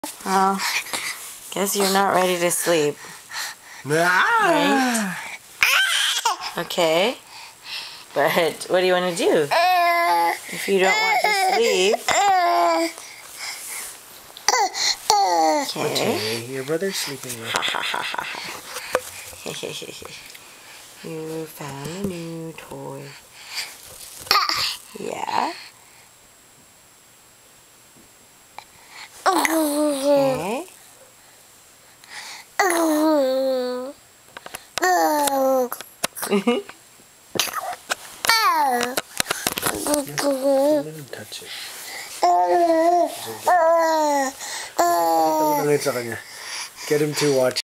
Well, guess you're not ready to sleep. Right? Okay. But what do you want to do? If you don't want to sleep. Okay. Your brother's sleeping. You found a new toy. Yeah. Okay. Let him touch it. Get him to watch.